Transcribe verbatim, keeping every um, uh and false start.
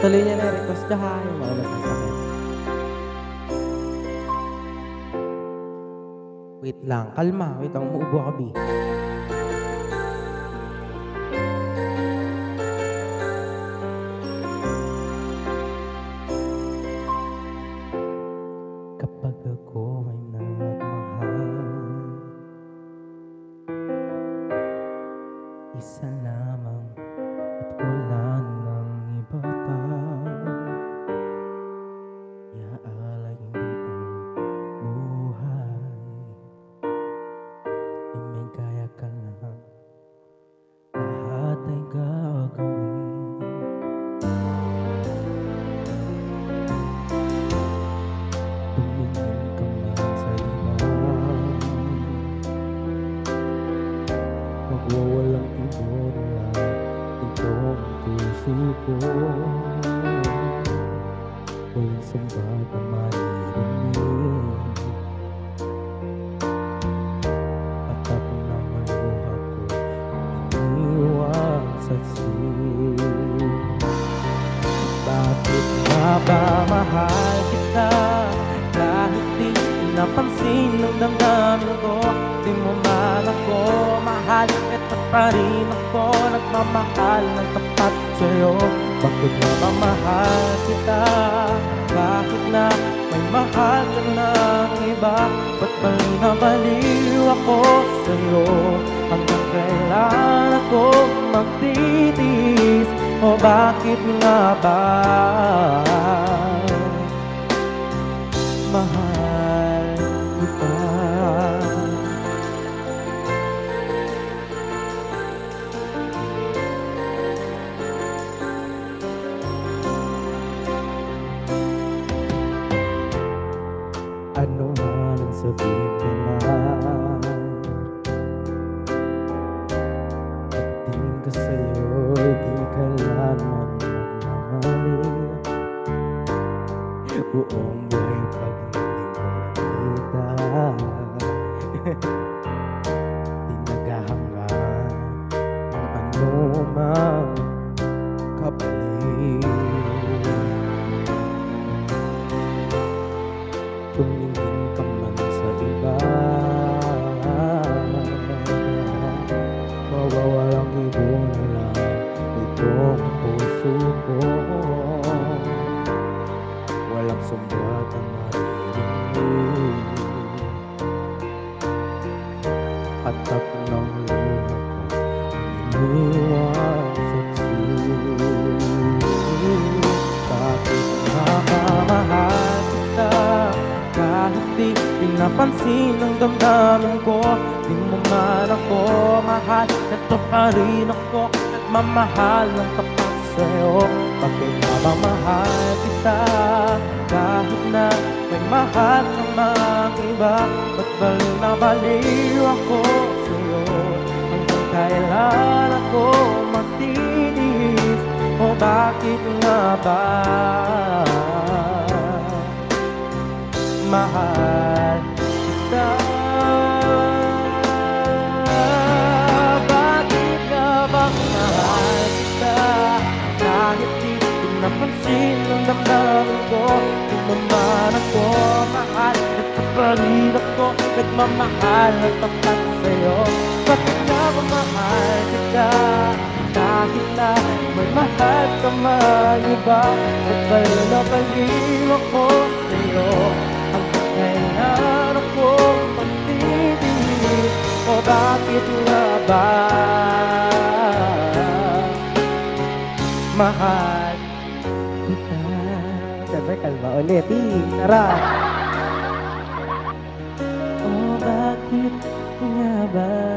Tuloy niya na request ka ha, yung mga masasakit. Wait lang, kalma. Wait lang, umuubo ka, B. Kapag ako ay nagmahal, isa lamang at wala nang iba pa. Iaalay buong buhay, e may kaya ka lang, lahat ay gagawin. Tumingin ka man sa iba, magwawalang ibon lang itong puso ko. Walang sumbat na maririnig, at ako ng luha ko iniwan sa sin. Bakit nga ba mahal kita, kahit di napansin ng damdamin ko? Di mo man ako mahal, eto pa rin ako nagmamahal ng tapat sa'yo. Bakit nga ba mahal kita, kahit na may mahal ka ng iba? Ba't ba nabaliw ako sa'yo? Hanggang kailan ako magtitiis? O bakit nga ba mahal kita? Ano man ang sabihin naman, pagtingin ko sa'yo, di ka lamang magmamali. Buong buhay pag hindi mo nakita, di naghahangad ang ano mang kapalit. Tumingin ka man sa iba, mawawalang ibon lang itong puso ko. Walang sumbat na maririnig, at ako ng luha ko iniwan sa sin. Bakit nga ba mahal kita, kahit di pinapansin ang damdamin ko? Di mo man ako mahal, eto pa rin ako nagmamahal ng tapat sa'yo. Bakit nga ba mahal kita, kahit na may mahal ng mga iba? Ba't baliw na baliw ako sa'yo? Hanggang kailan ako magtitiis? O bakit nga ba mahal kita? Bakit ka bang mahal kita, kahit di pinapansin ang damdamin ko? Di mo man ako mahal, eto pa rin ako nagmamahal ng tapat sa'yo. Bakit ka bang mahal kita, kahit na may mahal ka man iba? Ba't baliw na baliw ako sa'yo? Hanggang kailan ako magtitiis? O bakit nga ba mahal kita? Sabi, kalma ulit, eh. Tara! O bakit nga ba